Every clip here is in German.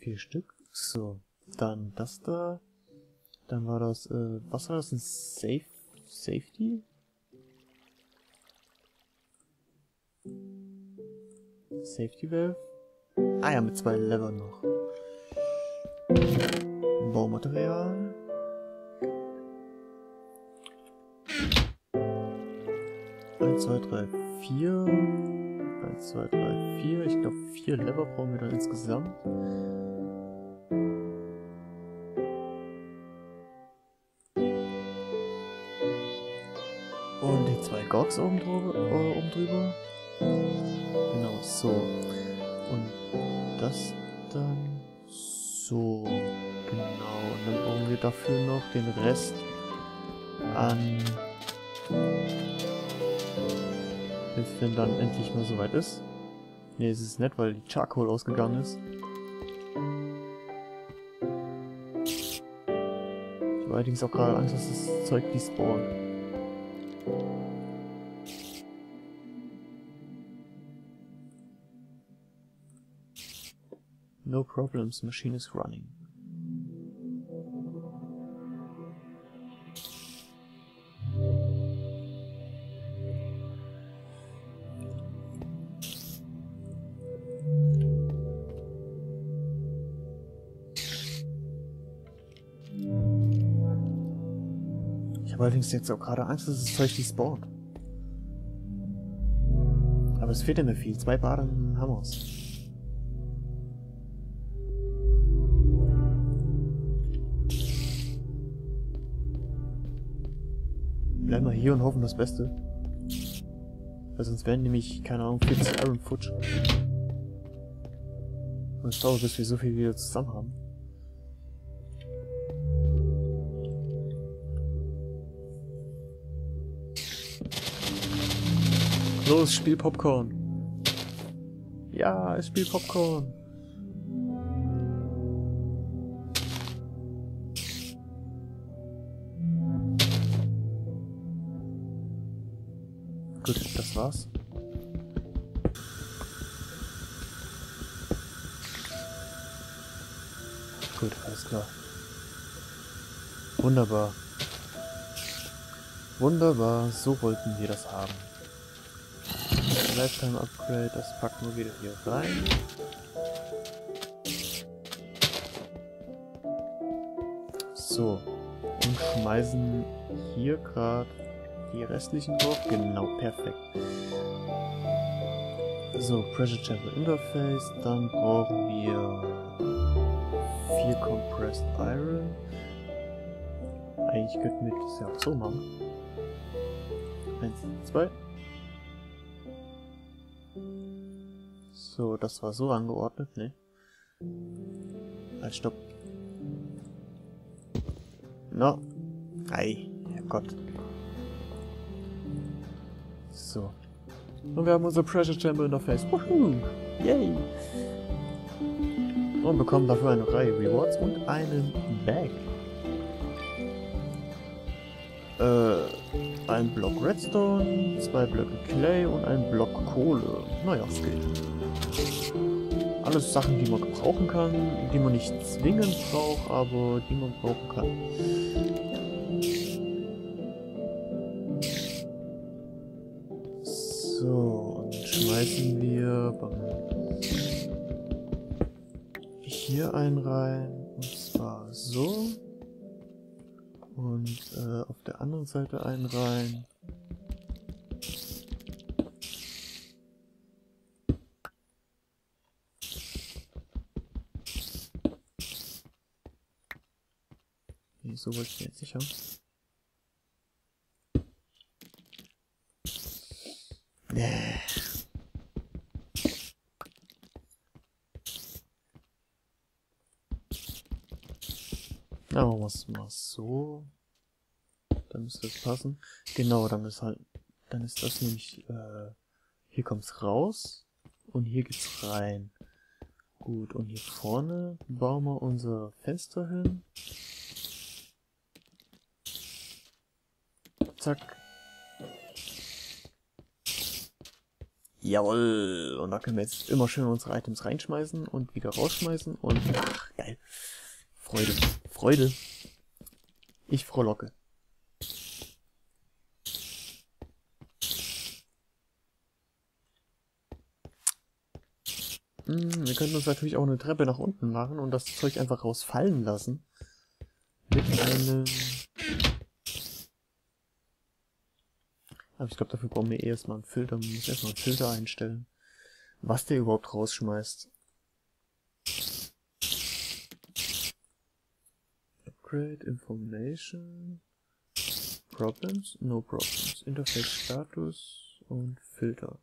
4 Stück. So, dann das da. Dann war das, was war das? Ein Safety? Safety Valve? Ah ja, mit 2 Levern noch. Baumaterial. Eins, zwei, drei, 4. 1, 2, 3, 4. Ich glaube 4 Lever brauchen wir dann insgesamt. Und die 2 Gorgs oben drüber. Genau, so. Und das dann so. Genau. Und dann brauchen wir dafür noch den Rest an... Bis wenn dann endlich mal soweit ist. Ne, es ist nett, weil die Charcoal ausgegangen ist. Ich habe allerdings auch gerade Angst, dass das Zeug despawnt. No problems, machine is running. Ich habe allerdings jetzt auch gerade Angst, dass das Zeug despawnt. Aber es fehlt ja mir viel. 2 Baden haben wir's. Bleiben wir hier und hoffen das Beste. Weil sonst werden nämlich, keine Ahnung, 40 Iron futsch. Und es dauert, bis wir so viel wieder zusammen haben. Los, spiel Popcorn. Ja, ich spiel Popcorn. Gut, das war's. Gut, alles klar. Wunderbar. Wunderbar, so wollten wir das haben. Lifetime Upgrade, das packen wir wieder hier rein. So, und schmeißen hier gerade die restlichen drauf. Genau, perfekt. So, Pressure Chamber Interface, dann brauchen wir 4 Compressed Iron. Eigentlich könnten wir das ja auch so machen. 1, 2. So, das war so angeordnet, ne? Halt, stopp. No. Ei, Herrgott. So. Und wir haben unser Pressure Chamber Interface. Woohoo! Yay! Und bekommen dafür eine Reihe Rewards und einen Bag. Ein Block Redstone, 2 Blöcke Clay und ein Block Kohle. Naja, es geht. Alles Sachen, die man gebrauchen kann, die man nicht zwingend braucht, aber die man brauchen kann. So, und schmeißen wir hier einen rein, und zwar so. Und auf der anderen Seite einen rein. Nee, so wollte ich jetzt nicht haben. Nee. Na, machen wir es mal so. Dann müsste das passen. Genau, dann ist das nämlich, hier kommt's raus und hier geht's rein. Gut, und hier vorne bauen wir unser Fenster hin. Zack. Jawohl. Und da können wir jetzt immer schön unsere Items reinschmeißen und wieder rausschmeißen. Und ach, geil. Freude. Freude. Ich frohlocke. Wir könnten uns natürlich auch eine Treppe nach unten machen und das Zeug einfach rausfallen lassen. Mit einem... Aber ich glaube, dafür brauchen wir erstmal einen Filter. Man muss erstmal einen Filter einstellen. Was der überhaupt rausschmeißt. Upgrade Information. Problems? No Problems. Interface Status und Filter.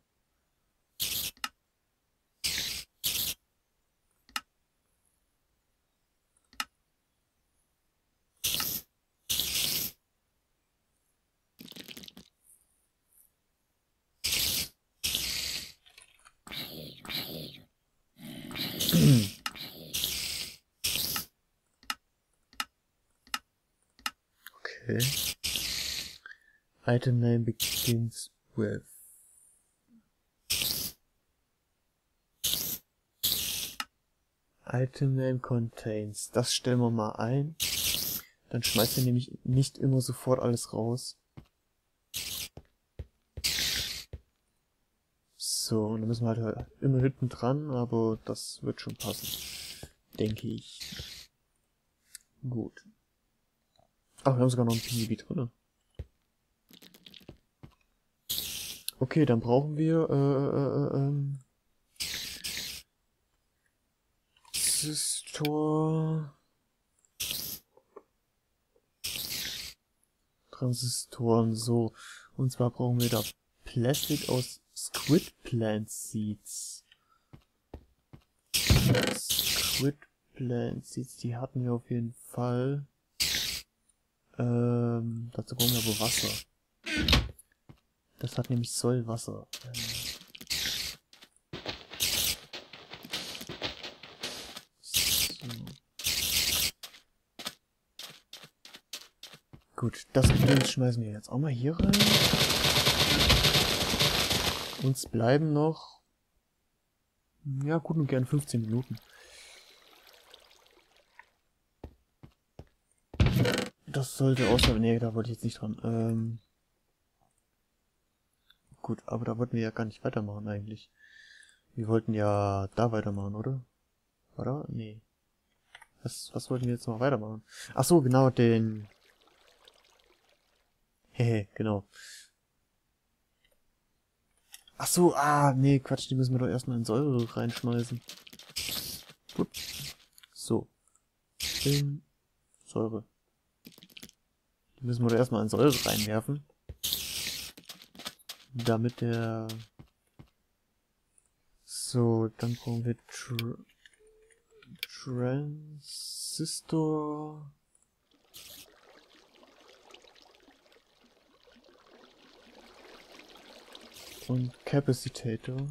Okay. Item name begins with. Item name contains. Das stellen wir mal ein. Dann schmeißt er nämlich nicht immer sofort alles raus. So, und dann müssen wir halt immer hinten dran, aber das wird schon passen. Denke ich. Gut. Ach, wir haben sogar noch ein PNB drin. Okay, dann brauchen wir Transistoren, so. Und zwar brauchen wir da Plastik aus Squid Plant Seeds. Squid Plant Seeds, die hatten wir auf jeden Fall. Dazu brauchen wir aber Wasser. Das hat nämlich Sollwasser. So. Gut, das Gedöns schmeißen wir jetzt auch mal hier rein. Uns bleiben noch, ja, gut und gern 15 Minuten. Das sollte außer... Nee, da wollte ich jetzt nicht dran. Gut, aber da wollten wir ja gar nicht weitermachen eigentlich. Wir wollten ja da weitermachen, oder? Oder? Nee. Was wollten wir jetzt noch weitermachen? Ach so, genau, den... Hehe, genau. Ach so, nee, Quatsch, die müssen wir doch erstmal in Säure reinschmeißen. Gut. So. In Säure. Die müssen wir doch erstmal in Säure reinwerfen. Damit der... So, dann brauchen wir Transistor... Und Capacitator.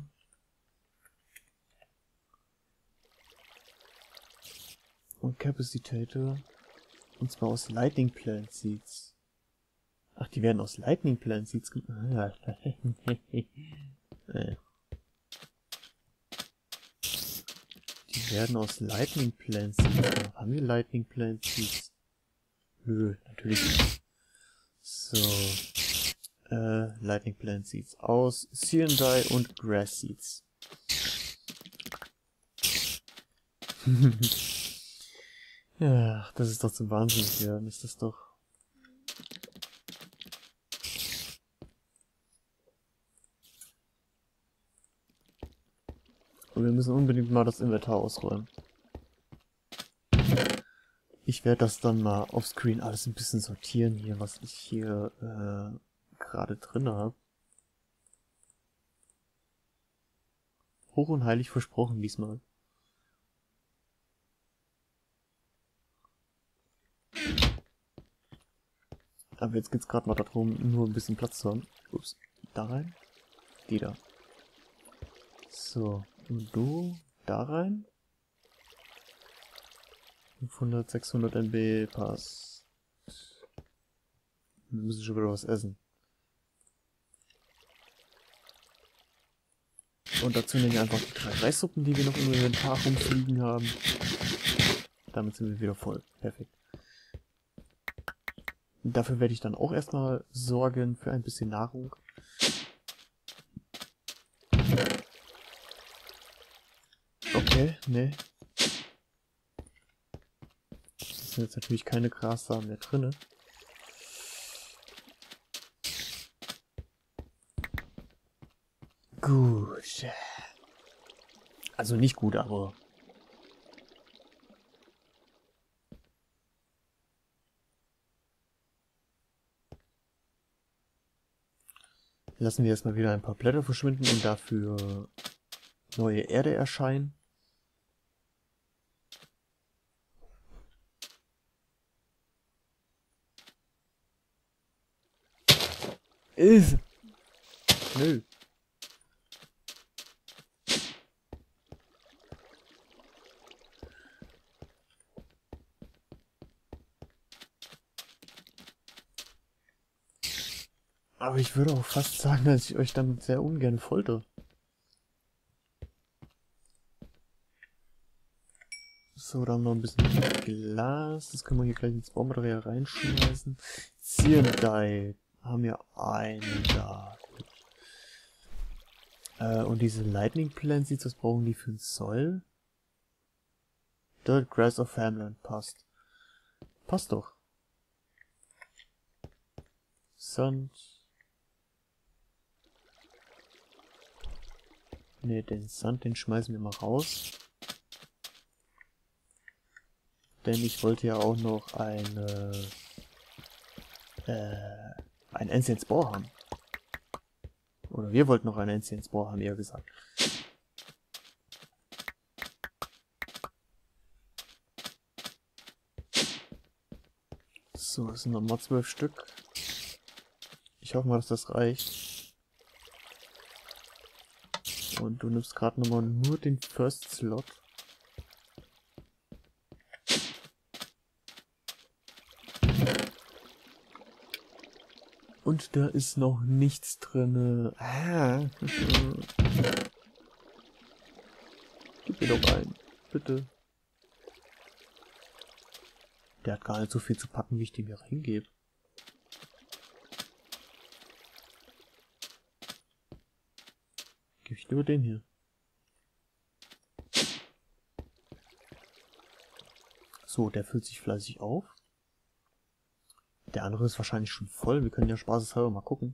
Und Capacitator. Und zwar aus Lightning Plant Seeds. Ach, die werden aus Lightning Plant Seeds gemacht. Die werden aus Lightning Plant Seeds gemacht. Haben wir Lightning Plant Seeds? Nö, natürlich nicht. So. Lightning Plant Seeds aus Cyanide und Grass Seeds. Ja, das ist doch zum Wahnsinn werden, ist das doch. Und wir müssen unbedingt mal das Inventar ausräumen. Ich werde das dann mal auf Screen alles ein bisschen sortieren hier, was ich hier gerade drin habe. Hoch und heilig versprochen diesmal. Aber jetzt geht's gerade mal darum, nur ein bisschen Platz zu haben. Ups, da rein. Die da. So, und du da rein. 500, 600 MB passt. Wir müssen schon wieder was essen. Und dazu nehmen wir einfach die 3 Reissuppen, die wir noch im Inventar rumfliegen haben. Damit sind wir wieder voll. Perfekt. Und dafür werde ich dann auch erstmal sorgen für ein bisschen Nahrung. Okay, ne. Es sind jetzt natürlich keine Grassamen mehr drin. Gut. Also nicht gut, aber... Lassen wir erstmal wieder ein paar Blätter verschwinden und dafür neue Erde erscheinen. Nö. Aber ich würde auch fast sagen, dass ich euch damit sehr ungern folter. So, dann noch ein bisschen Glas. Das können wir hier gleich ins Baumaterial reinschmeißen. Zierendei haben wir einen da. Und diese Lightning Plants, was brauchen die für einen Soil? Dirt, Grass of Farmland passt. Passt doch. Sand. Ne, den Sand, den schmeißen wir mal raus. Denn ich wollte ja auch noch ein Ancient Spore haben. Oder wir wollten noch einen Ancient Spore haben, eher gesagt. So, das sind nochmal 12 Stück. Ich hoffe mal, dass das reicht. Und du nimmst gerade nochmal nur den First Slot. Und da ist noch nichts drin. Ah. Gib mir doch ein. Bitte. Der hat gar nicht so viel zu packen, wie ich dem hier reingebe. Gebe ich nur den hier. So, der füllt sich fleißig auf. Der andere ist wahrscheinlich schon voll. Wir können ja spaßeshalber mal gucken.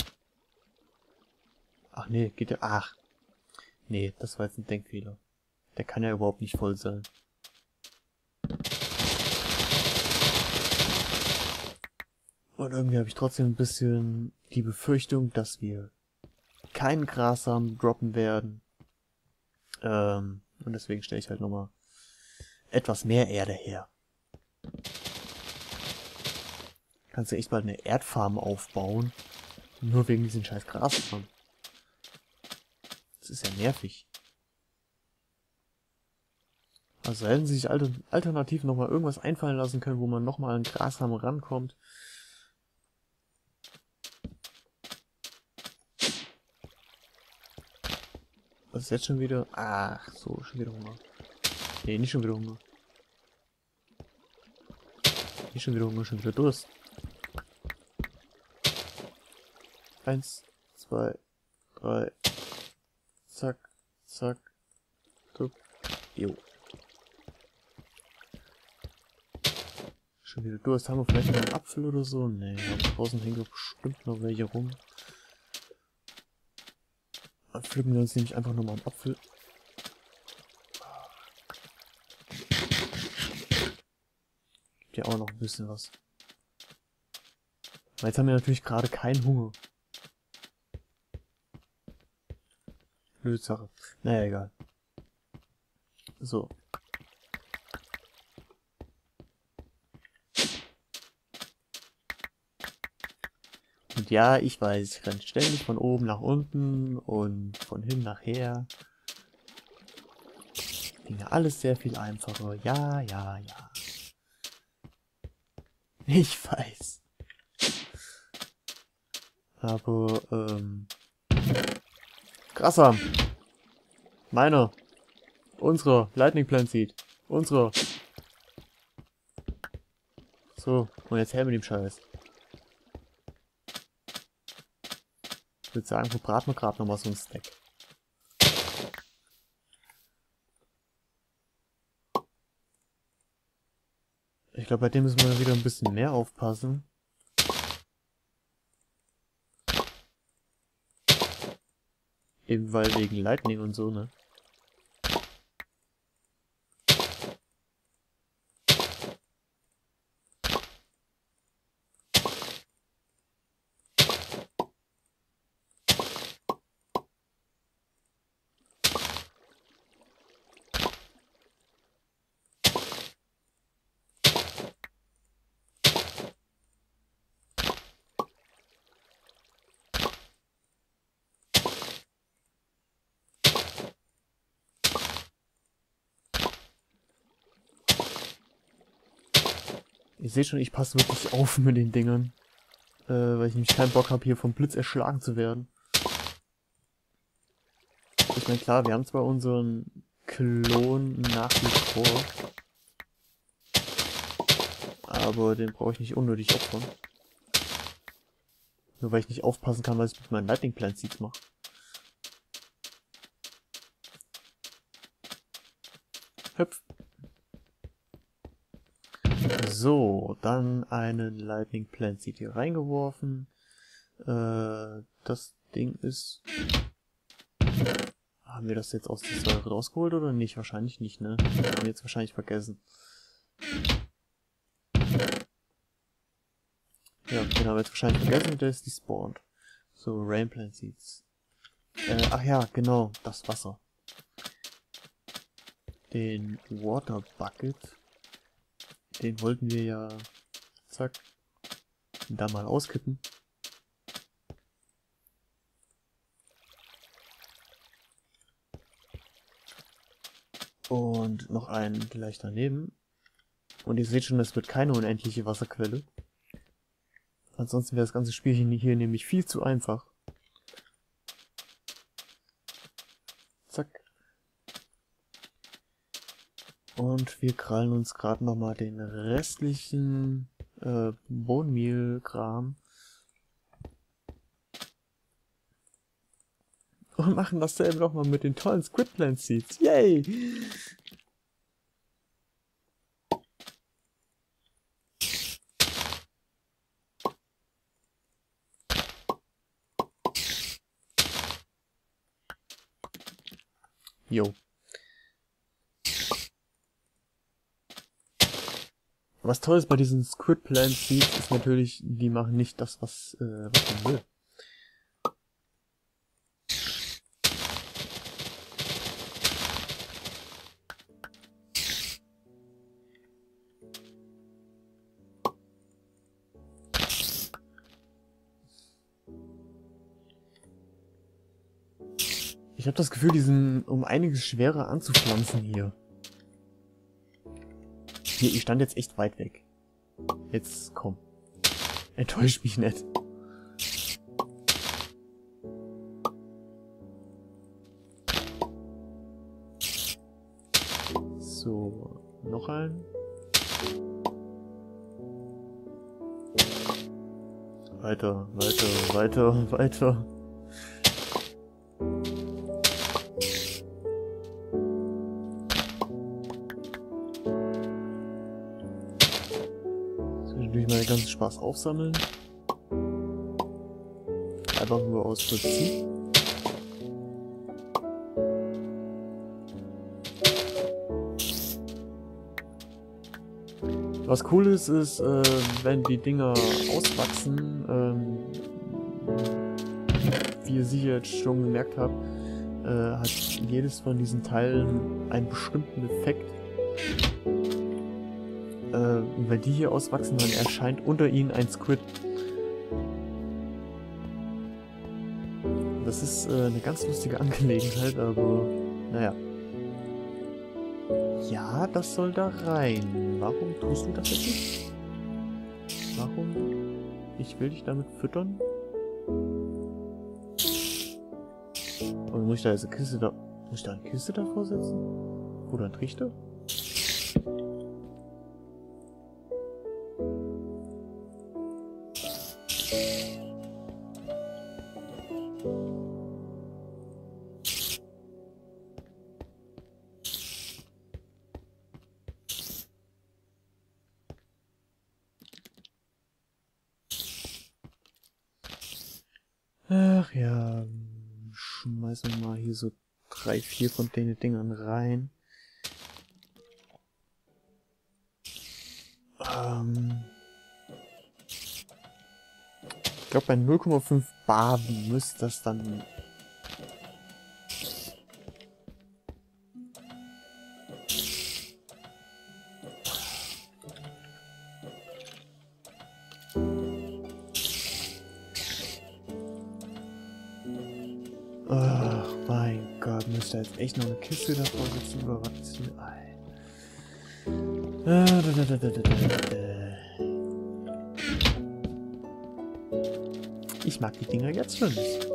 Ach nee, geht der... Ach. Nee, das war jetzt ein Denkfehler. Der kann ja überhaupt nicht voll sein. Und irgendwie habe ich trotzdem ein bisschen die Befürchtung, dass wir keinen Grassamen droppen werden. Und deswegen stelle ich halt nochmal etwas mehr Erde her. Kannst du echt bald eine Erdfarm aufbauen. Nur wegen diesen scheiß Grassamen. Das ist ja nervig. Also hätten sie sich alternativ nochmal irgendwas einfallen lassen können, wo man nochmal an Grassamen rankommt. Was ist jetzt schon wieder? Ach so, schon wieder Hunger. Nee, nicht schon wieder Hunger. Nicht schon wieder Hunger, schon wieder Durst. 1, 2, 3. Zack, zack. Tup. Jo. Schon wieder Durst. Haben wir vielleicht noch einen Apfel oder so? Nee, aber draußen hängen doch bestimmt noch welche rum. Dann pflücken wir uns nämlich einfach nochmal einen Apfel. Gibt ja auch noch ein bisschen was. Aber jetzt haben wir natürlich gerade keinen Hunger. Blöde Sache. Naja, egal. So. Und ja, ich weiß, ich renne ständig von oben nach unten und von hin nach her. Ginge alles sehr viel einfacher. Ja, ja, ja. Ich weiß. Aber, Grassamen. Meiner. Unserer. Lightning Plant Seed. Unserer. So, und jetzt her mit dem Scheiß. Ich würde sagen, verbraten wir gerade nochmal so ein Stack. Ich glaube, bei dem müssen wir wieder ein bisschen mehr aufpassen. Eben weil wegen Lightning und so, ne? Ihr seht schon, ich passe wirklich auf mit den Dingern. Weil ich nämlich keinen Bock habe, hier vom Blitz erschlagen zu werden. Ich meine, klar, wir haben zwar unseren Klon nach wie vor. Aber den brauche ich nicht unnötig opfern. Nur weil ich nicht aufpassen kann, was ich mit meinen Lightning Plant Seeds mache. Hüpf. So, dann einen Lightning Plant Seed hier reingeworfen. Das Ding ist... Haben wir das jetzt aus der Säure rausgeholt oder nicht? Wahrscheinlich nicht, ne? Haben wir jetzt wahrscheinlich vergessen. Ja, den haben wir jetzt wahrscheinlich vergessen und der ist despawned. So, Rain Plant Seeds. Ach ja, genau, das Wasser. Den Water Bucket. Den wollten wir ja, zack, da mal auskippen. Und noch einen gleich daneben. Und ihr seht schon, das wird keine unendliche Wasserquelle. Ansonsten wäre das ganze Spielchen hier nämlich viel zu einfach. Zack. Und wir krallen uns gerade nochmal den restlichen Bone Meal Kram. Und machen dasselbe nochmal mit den tollen Squid Plant Seeds. Yay! Jo. Was toll ist bei diesen Squid Plant Seeds ist natürlich, die machen nicht das, was man will. Ich habe das Gefühl, die sind um einiges schwerer anzupflanzen hier. Hier, ich stand jetzt echt weit weg. Jetzt komm. Enttäuscht mich nicht. So, noch ein. Weiter, weiter, weiter, weiter. Zwischendurch mal den ganzen Spaß aufsammeln. Einfach nur aus Prinzip. Was cool ist, ist, wenn die Dinger auswachsen, wie ihr sicher jetzt schon gemerkt habt, hat jedes von diesen Teilen einen bestimmten Effekt. Und wenn die hier auswachsen, dann erscheint unter ihnen ein Squid. Das ist eine ganz lustige Angelegenheit, aber naja. Ja, das soll da rein. Warum tust du das jetzt nicht? Warum? Ich will dich damit füttern. Und muss ich da jetzt eine Kiste da... Muss ich da eine Kiste davor setzen? Oder ein Trichter? Ach ja, schmeißen wir mal hier so 3, 4 von den Dingern rein. Ich glaube bei 0,5 Bar müsste das dann... Ach mein Gott, müsste jetzt echt noch eine Kiste davor sitzen oder was? Ich mag die Dinger jetzt schon nicht.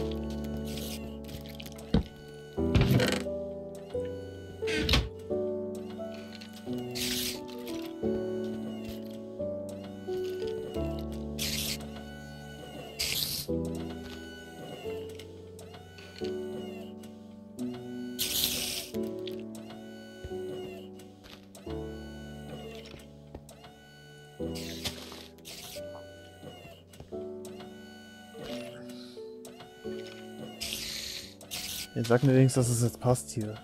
Jetzt sag mir wenigstens, dass es jetzt passt hier.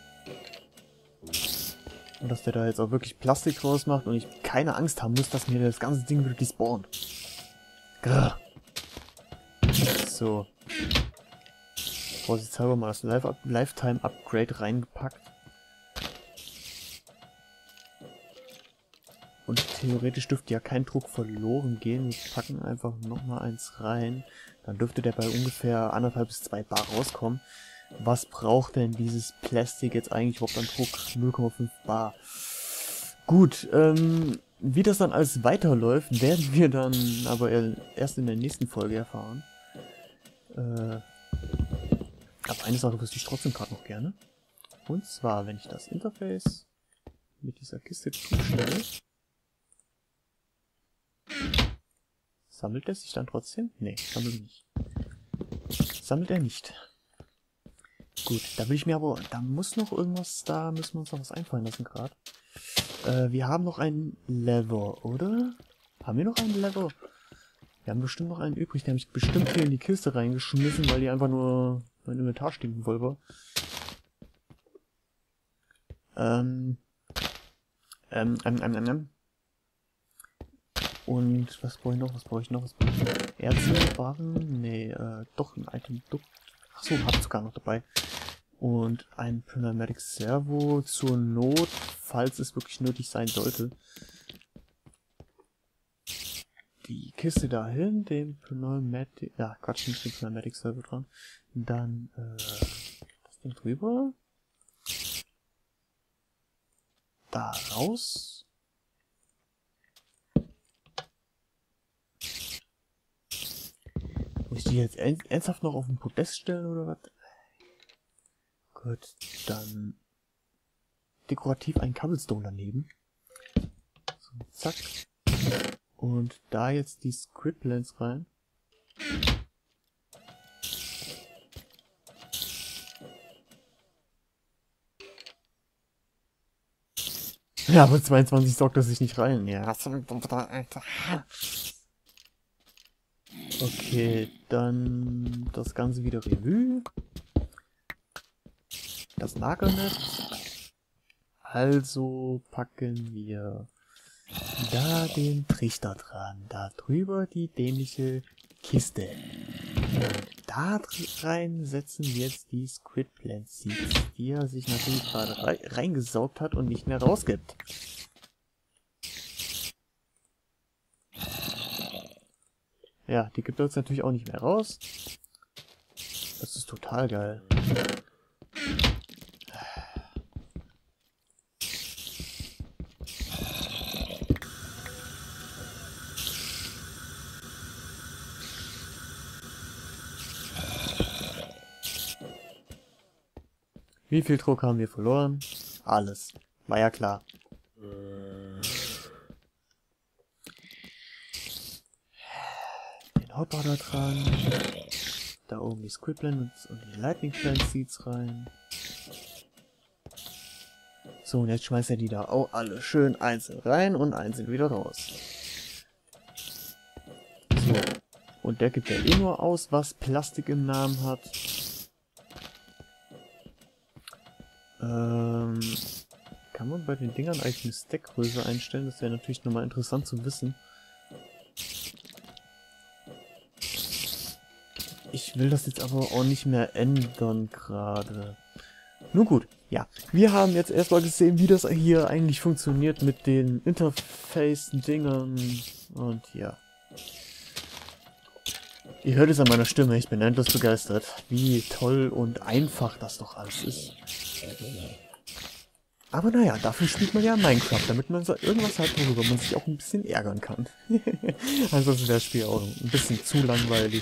Und dass der da jetzt auch wirklich Plastik rausmacht und ich keine Angst haben muss, dass mir das ganze Ding wirklich spawnt. Grrr. So. Vorsichtshalber mal das Lifetime-Upgrade reingepackt. Und theoretisch dürfte ja kein Druck verloren gehen. Wir packen einfach nochmal eins rein. Dann dürfte der bei ungefähr 1,5 bis 2 Bar rauskommen. Was braucht denn dieses Plastik jetzt eigentlich überhaupt an Druck? 0,5 Bar. Gut, wie das dann alles weiterläuft, werden wir dann aber erst in der nächsten Folge erfahren. Aber eine Sache wüsste ich trotzdem gerade noch gerne. Und zwar, wenn ich das Interface mit dieser Kiste zustelle, sammelt er sich dann trotzdem? Nee, sammelt nicht. Sammelt er nicht. Gut, da will ich mir aber, da muss noch irgendwas, da müssen wir uns noch was einfallen lassen gerade. Wir haben noch einen Lever, oder? Haben wir noch einen Lever? Wir haben bestimmt noch einen übrig, der habe ich bestimmt hier in die Kiste reingeschmissen, weil die einfach nur mein Inventar stinken wollte. Und was brauche ich noch? Was brauche ich noch? Was brauche ich noch? Erze, Waren? Nee, doch ein Item. Achso, hab ich sogar noch dabei. Und ein Pneumatic Servo zur Not, falls es wirklich nötig sein sollte. Die Kiste dahin, den Pneumatic... Ja, Quatsch, nicht den Pneumatic Servo dran. Dann, das Ding drüber. Da raus. Muss ich die jetzt ernsthaft noch auf den Podest stellen, oder was? Gut, dann dekorativ ein Cobblestone daneben. So, zack. Und da jetzt die Scriptlens rein. Ja, aber 22 sorgt er sich nicht rein. Ja. Okay, dann das Ganze wieder Revue. Das Nagernetz. Also packen wir da den Trichter dran. Da drüber die dämliche Kiste. Und da rein setzen wir jetzt die Squid Plant Seeds, die er sich natürlich gerade reingesaugt hat und nicht mehr rausgibt. Ja, die gibt er jetzt natürlich auch nicht mehr raus. Das ist total geil. Wie viel Druck haben wir verloren? Alles. War ja klar. Den Hotbar da dran. Da oben die Squidlands und die Lightning Plant Seeds rein. So, und jetzt schmeißt er die da auch alle schön einzeln rein und einzeln wieder raus. So. Und der gibt ja eh nur aus, was Plastik im Namen hat. Kann man bei den Dingern eigentlich eine Stackgröße einstellen? Das wäre natürlich nochmal interessant zu wissen. Ich will das jetzt aber auch nicht mehr ändern gerade. Nun gut, ja. Wir haben jetzt erstmal gesehen, wie das hier eigentlich funktioniert mit den Interface-Dingern. Und ja. Ihr hört es an meiner Stimme, ich bin endlos begeistert, wie toll und einfach das doch alles ist. Aber naja, dafür spielt man ja Minecraft, damit man so irgendwas hat, worüber man sich auch ein bisschen ärgern kann. Ansonsten wäre das Spiel auch ein bisschen zu langweilig.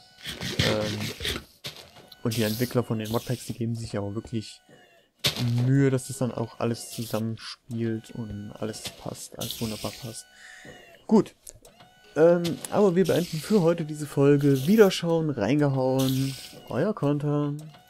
Und die Entwickler von den Modpacks, die geben sich ja auch wirklich Mühe, dass das dann auch alles zusammenspielt und alles passt, alles wunderbar passt. Gut. Aber wir beenden für heute diese Folge. Wiederschauen, reingehauen. Euer Konter.